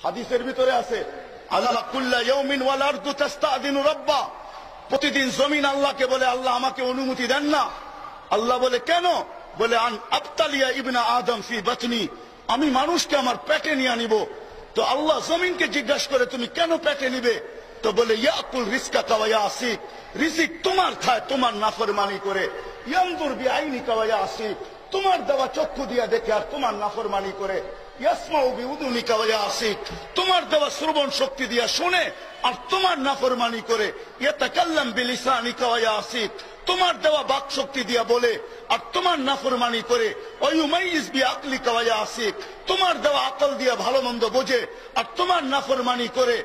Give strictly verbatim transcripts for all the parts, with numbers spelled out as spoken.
হাদিসের ভিতরে আছে আলা কুল্লা ইয়াউমিন ওয়াল আরদু তাস্তাদিনু রাব্বা, প্রতিদিন জমিন আল্লাহকে বলে আল্লাহ আমাকে অনুমতি দেন না। আল্লাহ বলে কেন? বলে আন আবতালিয়া ইবনা আদম ফি বাতনি, আমি মানুষকে আমার পেটে নিয়ে আনিব। তো আল্লাহ জমিনকে জিজ্ঞাসা করে তুমি কেন পেটে নিবে? তো বলে ইয়াকুল রিজকা ওয়া ইয়াসিক, রিজিক তোমার খায় তোমার নাফরমানি করে। ইয়ানজুর বিআইনিকা ওয়া ইয়াসিক, তোমার দেওয়া চক্ষু দিয়া দেখে আর তোমার নাফরমানি করে। ইয়াসমাউ বিউদুনিকা ওয়া ইয়াসিক, তোমার দেওয়া শ্রবণ শক্তি দিয়া শুনে আর তোমার নাফরমানি করে। ইয়াতাকাল্লাম বিলিসানিকা ওয়া ইয়াসিক, তোমার দেওয়া বাক শক্তি দিয়া বলে আর তোমার নাফরমানি করে। ওয়ায়ুমাইয়িজ বিআকলিকা ওয়া ইয়াসিক, তোমার দেওয়া আকল দিয়া ভালো মন্দ বোঝে আর তোমার নাফরমানি করে।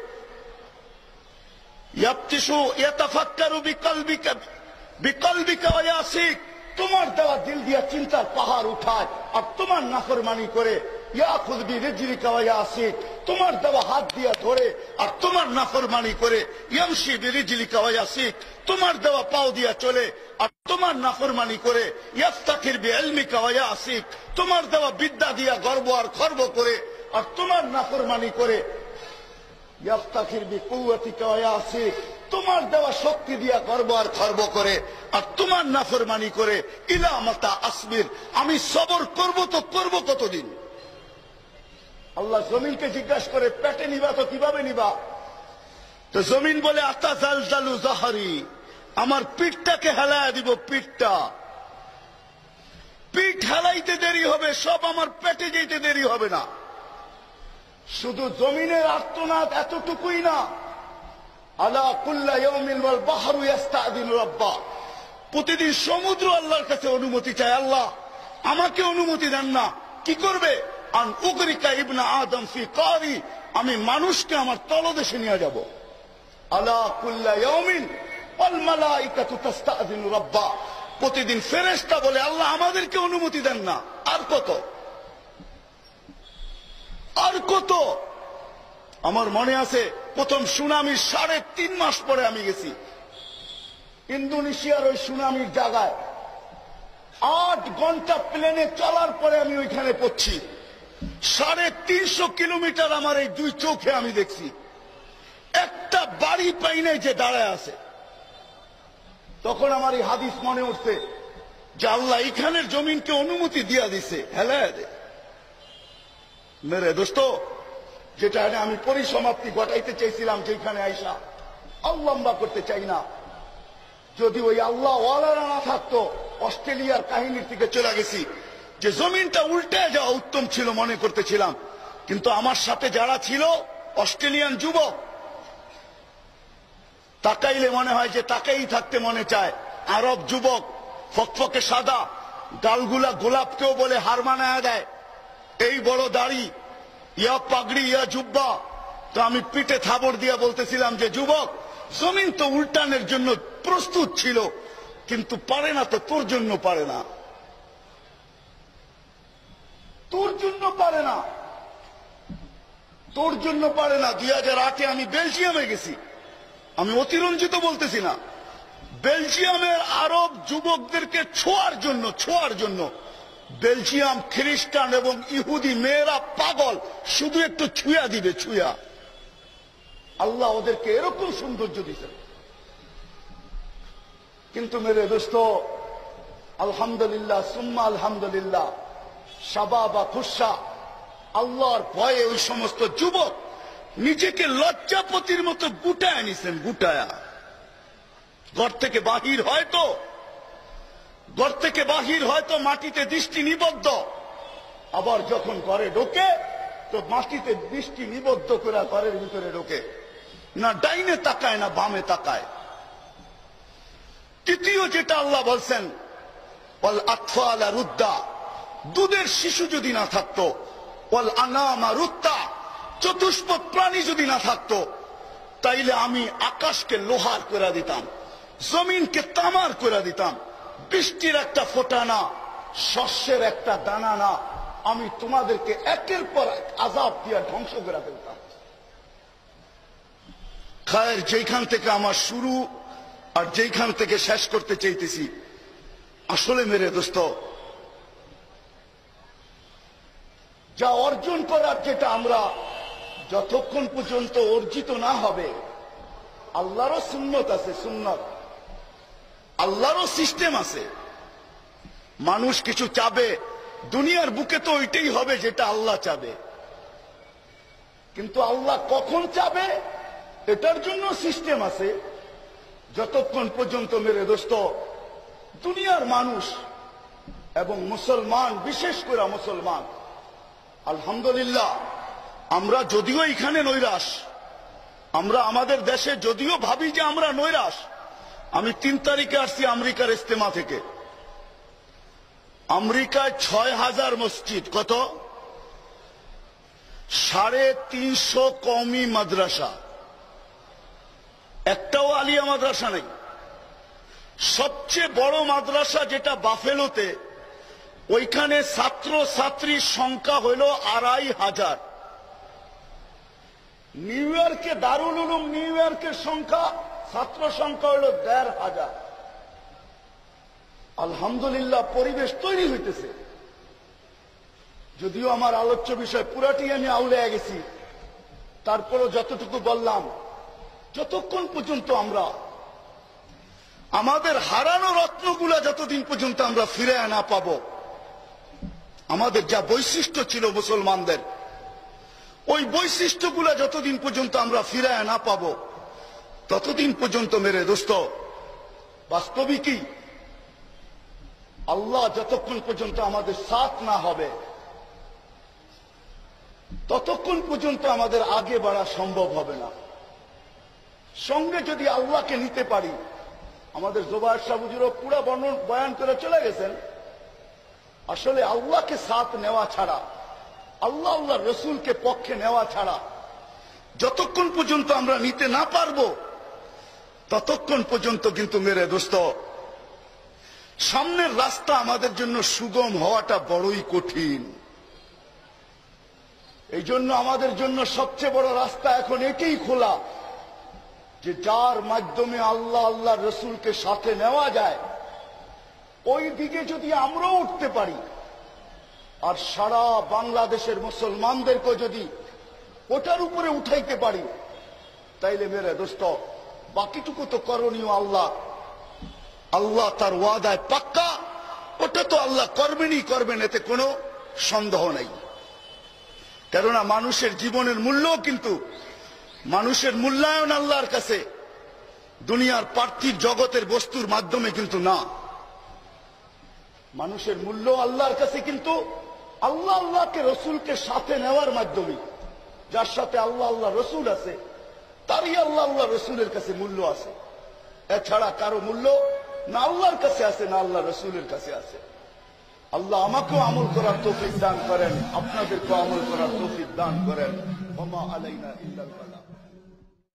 ইয়াবতিশু ইয়াতাফাক্কারু বিকলবিকা বিকলবিকা ওয়া ইয়াসিক, তোমার দেওয়া দিল দিয়া চিন্তার পাহাড় উঠায় আর তোমার নাফরমানি করে। ইয়াখুয বিরিজলিকা ওয়া ইয়াসিক, তোমার দেওয়া হাত দিয়া ধরে আর তোমার নাফরমানি করে। ইয়ামশি বিরিজলিকা ওয়া ইয়াসিক, তোমার দেওয়া পাও দিয়া চলে আর তোমার নাফরমানি করে। ইয়াফতাখির বিইলমিকা ওয়া ইয়াসিক, তোমার দেওয়া বিদ্যা দিয়া গর্ব আর খর্ব করে আর তোমার নাফরমানি করে। ইয়াফতাখির বিকুওয়াতিকা ওয়া ইয়াসিক, তোমার দেওয়া শক্তি দিয়া গর্ব আর খর্ব করে আর তোমার নাফরমানি করে। ইলা মাতা আসবির, আমি সবর করব তো করব কতদিন? আল্লাহ জমিনকে জিজ্ঞাসা করে পেটে নিবা তো কিভাবে নিবা? তো জমিন বলে আতাজালজালু জাহরি, আমার পিঠটাকে হেলায় দিব। পিঠটা পিঠ হেলাইতে দেরি হবে, সব আমার পেটে যেতে দেরি হবে না। শুধু জমিনের আর্তনাদ এতটুকুই না, আলা কুল্লা ইয়াউমিন ওয়াল বাহরু ইস্তাদিনু রাব্বা, প্রতিদিন সমুদ্র আল্লাহর কাছে অনুমতি চায়, আল্লাহ আমাকে অনুমতি দেন না। কি করবে? আন উগরিকা ইবনা আদম ফি কারি, আমি মানুষকে আমার তলদেশে নিয়ে যাব। আলা কুল্লা ইয়াউমিন ওয়াল মালাইকাতু তাস্তাদিনু রাব্বা, প্রতিদিন ফেরেশতা বলে আল্লাহ আমাদেরকে অনুমতি দেন না। আর কত আর কত? আমার মনে আছে প্রথম সুনামির সাড়ে তিন মাস পরে আমি গেছি ইন্দোনেশিয়ার ওই সুনামির জায়গায়। আট ঘন্টা প্লেনে চলার পরে আমি ওইখানে পড়ছি। সাড়ে তিনশো কিলোমিটার আমার এই দুই চোখে আমি দেখছি। একটা বাড়ি পাই নাই যে দাঁড়ায় আছে। তখন আমার এই হাদিস মনে উঠছে যে আল্লাহ এখানের জমিনকে অনুমতি দিয়া দিছে হেলায় দে। মেরে দোস্ত, যেটা আমি পরিসমাপ্তি ঘটাইতে চাইছিলাম যেখানে আইসা আল্লাম্বা করতে চাই না। যদি ওই আল্লাহ ওয়ালারা না থাকতো অস্ট্রেলিয়ার কাহিনীর থেকে চলে গেছি যে জমিনটা উল্টে যাওয়া উত্তম ছিল মনে করতেছিলাম। কিন্তু আমার সাথে যারা ছিল অস্ট্রেলিয়ান যুবক, তাকাইলে মনে হয় যে তাকাই থাকতে মনে চায়। আরব যুবক, ফকফকে সাদা, গালগুলা গোলাপকেও বলে হার মানায় দেয়, এই বড় দাড়ি, ইয়া পাগড়ি ইয়া জুব্বা। তো আমি পিঠে থাবড় দিয়া বলতেছিলাম যে যুবক, জমিন তো উল্টানের জন্য প্রস্তুত ছিল, কিন্তু পারে না তো তোর জন্য পারে না, তোর জন্য পারে না, তোর জন্য পারে না। দুই হাজার আটে আমি বেলজিয়ামে গেছি, আমি অতিরঞ্জিত বলতেছি না। বেলজিয়ামের আরব যুবকদেরকে ছোঁয়ার জন্য ছোঁয়ার জন্য বেলজিয়াম খ্রিস্টান এবং ইহুদি মেয়েরা পাগল, শুধু একটু ছুঁয়া দিবে, ছুঁয়া। আল্লাহ ওদেরকে এরকম সৌন্দর্য দিতেন। কিন্তু মেরে দোস্ত, আলহামদুলিল্লাহ সুম্মা আলহামদুলিল্লাহ, শাবাবা খুশা, আল্লাহর ভয়ে ওই সমস্ত যুবক নিজেকে লজ্জাপতির মতো গুটায় নিছেন। গুটায়া ঘর থেকে বাহির হয়তো ঘর থেকে বাহির হয়তো মাটিতে দৃষ্টি নিবদ্ধ, আবার যখন ঘরে ঢোকে তো মাটিতে দৃষ্টি নিবদ্ধ করে ঘরের ভিতরে ঢোকে না, ডাইনে তাকায় না বামে তাকায়। তৃতীয় যেটা আল্লাহ বলছেন, ওয়াল আতফালা রুদ্দা, দুধের শিশু যদি না থাকতো, ওয়াল আনামা রুদ্দা, চতুষ্পদ প্রাণী যদি না থাকতো, তাইলে আমি আকাশকে লোহার করে দিতাম, জমিনকে তামার করে দিতাম। বৃষ্টির একটা ফোঁটা না, শস্যের একটা দানা না, আমি তোমাদেরকে একের পর এক আযাব দিয়ে ধ্বংস করে ফেলতাম। খায়ের যেখান থেকে আমার শুরু আর যেখান থেকে শেষ করতে চাইতেছি, আসলে মেরে দোস্ত, যা অর্জন করার, যেটা আমরা যতক্ষণ পর্যন্ত অর্জিত না হবে, আল্লাহরও সুন্নত আছে, সুন্নত আল্লাহরও সিস্টেম আছে। মানুষ কিছু চাবে, দুনিয়ার বুকে তো ওইটাই হবে যেটা আল্লাহ চাবে, কিন্তু আল্লাহ কখন চাবে এটার জন্য সিস্টেম আছে। যতক্ষণ পর্যন্ত মেরে দোস্ত দুনিয়ার মানুষ এবং মুসলমান, বিশেষ করে মুসলমান, আলহামদুলিল্লাহ আমরা যদিও এখানে নৈরাশ, আমরা আমাদের দেশে যদিও ভাবি যে আমরা নৈরাশ। আমি তিন তারিখে আসছি আমেরিকার ইস্তেমা থেকে। আমেরিকায় ছয় হাজার মসজিদ, কত সাড়ে তিনশো কওমি মাদ্রাসা, একটাও আলিয়া মাদ্রাসা নেই। সবচেয়ে বড় মাদ্রাসা যেটা বাফেলোতে, ওইখানে ছাত্র ছাত্রীর সংখ্যা হইল আড়াই হাজার। নিউ ইয়র্কে দারুল উলুম নিউ ইয়র্কের সংখ্যা, ছাত্র সংখ্যা হইল দেড় হাজার। আলহামদুলিল্লাহ পরিবেশ তৈরি হইতেছে। যদিও আমার আলোচ্য বিষয় পুরাটি আমি আউলে গেছি, তারপরও যতটুকু বললাম, যতক্ষণ পর্যন্ত আমরা আমাদের হারানো রত্নগুলা যতদিন পর্যন্ত আমরা ফিরে না পাব, আমাদের যা বৈশিষ্ট্য ছিল মুসলমানদের, ওই বৈশিষ্ট্যগুলা যতদিন পর্যন্ত আমরা ফিরে না পাব, ততদিন পর্যন্ত মেরে দোস্ত বাস্তবিকই আল্লাহ যতক্ষণ পর্যন্ত আমাদের সাথ না হবে, ততক্ষণ পর্যন্ত আমাদের আগে বাড়া সম্ভব হবে না। সঙ্গে যদি আল্লাহকে নিতে পারি, আমাদের জোবায়ের সাহেব হুজুরও পুরো বর্ণন বয়ান করে চলে গেছেন, আসলে আল্লাহকে সাথ নেওয়া ছাড়া, আল্লাহ আল্লাহ রসুলকে পক্ষে নেওয়া ছাড়া যতক্ষণ পর্যন্ত আমরা নিতে না পারবো, ততক্ষণ পর্যন্ত কিন্তু মেরে দোস্ত সামনের রাস্তা আমাদের জন্য সুগম হওয়াটা বড়ই কঠিন। এই জন্য আমাদের জন্য সবচেয়ে বড় রাস্তা এখন এটাই খোলা, যে যার মাধ্যমে আল্লাহ আল্লাহ রসুলকে সাথে নেওয়া যায়, ওই দিকে যদি আমরাও উঠতে পারি, আর সারা বাংলাদেশের মুসলমানদেরকে যদি ওটার উপরে উঠাইতে পারি, তাইলে মেরে দোস্ত বাকিটুকু তো করণীয় আল্লাহ। আল্লাহ তার ওয়াদায় পাক্কা, ওটা তো আল্লাহ করবেনই করবেন, এতে কোনো সন্দেহ নেই। কেননা মানুষের জীবনের মূল্য কিন্তু, মানুষের মূল্যায়ন আল্লাহর কাছে দুনিয়ার পার্থিব জগতের বস্তুর মাধ্যমে কিন্তু না। মানুষের মূল্য আল্লাহর কাছে কিন্তু আল্লাহ আল্লাহকে রসুলকে সাথে নেওয়ার মাধ্যমে। যার সাথে আল্লাহ আল্লাহ রসুল আছে, তারই আল্লাহ আল্লাহ রসুলের কাছে মূল্য আছে। এছাড়া কারো মূল্য না আল্লাহর কাছে আছে, না আল্লাহ রসুলের কাছে আছে। আল্লাহ আমাকেও আমল করার তৌফিক দান করেন, আপনাদেরকেও আমল করার তৌফিক দান করেন। ওমা আলাইনা ইল্লাল বালাগ।